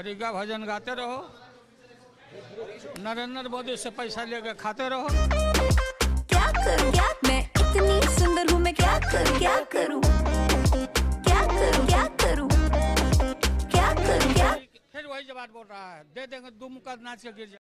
रिगा भजन गाते रहो, नरेंद्र मोदी से पैसा लेकर खाते रहो। क्या करूं क्या मैं इतनी सुंदर हूँ, मैं क्या करूं क्या करूं क्या करूं क्या करूं क्या करूं क्या। फिर वही जवाब बोल रहा है, दे देंगे, दुम का नाच के गिर जाए।